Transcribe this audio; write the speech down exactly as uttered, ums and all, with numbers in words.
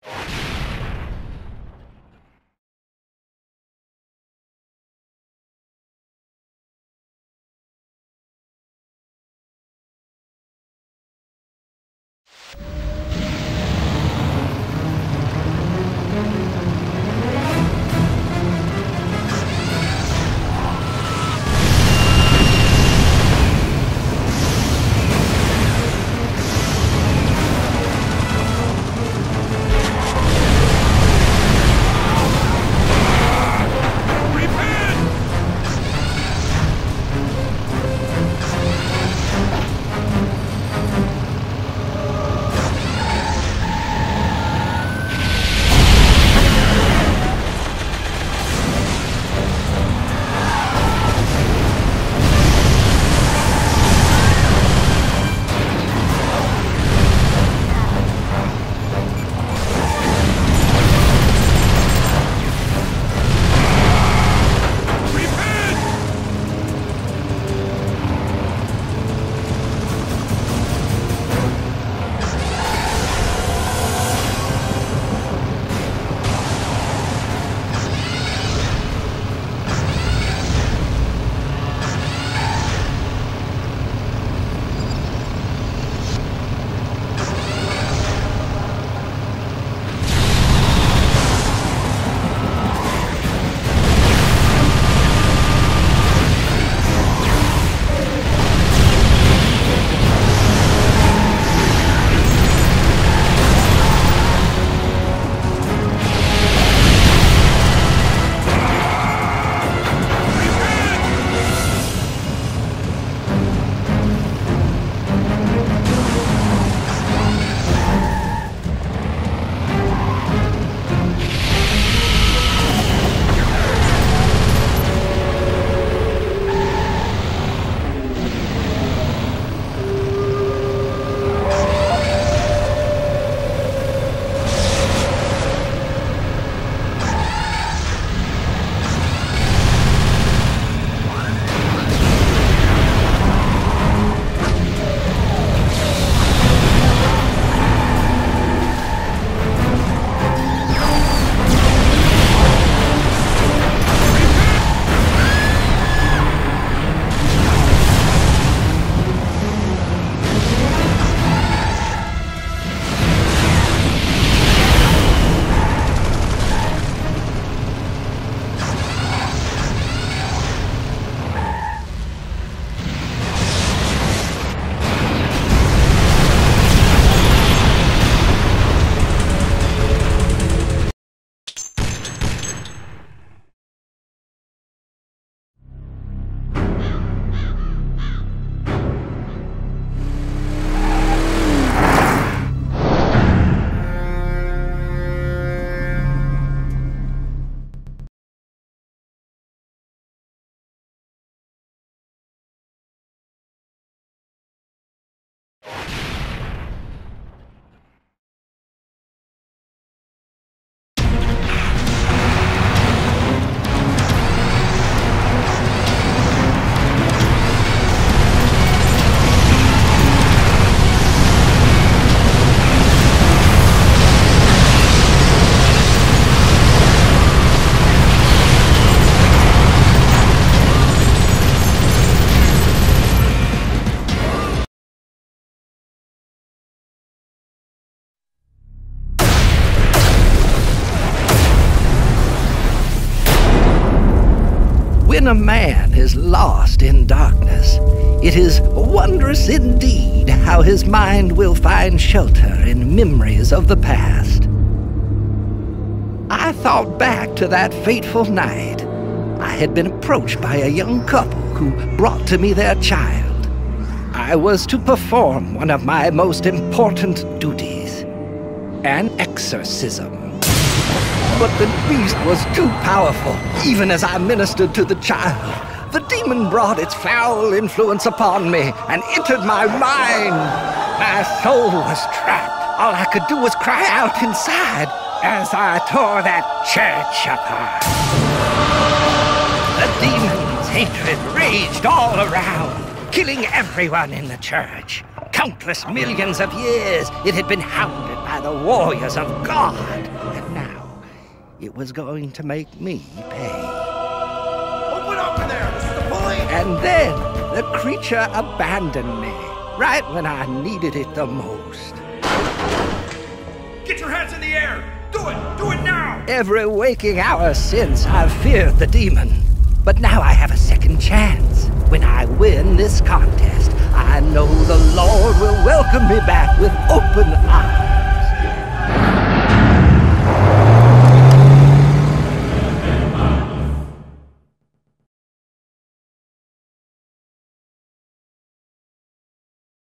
When a man is lost in darkness, it is wondrous indeed how his mind will find shelter in memories of the past. I thought back to that fateful night. I had been approached by a young couple who brought to me their child. I was to perform one of my most important duties, an exorcism. But the beast was too powerful, even as I ministered to the child. The demon brought its foul influence upon me and entered my mind. My soul was trapped. All I could do was cry out inside as I tore that church apart. The demon's hatred raged all around, killing everyone in the church. countless millions of years, it had been hounded by the warriors of God. And now, it was going to make me pay. Open up in there! This is the police! And then, the creature abandoned me, right when I needed it the most. Get your hands in the air! Do it! Do it now! Every waking hour since, I've feared the demon. But now I have a second chance. When I win this contest, I know the Lord will welcome me back with open arms.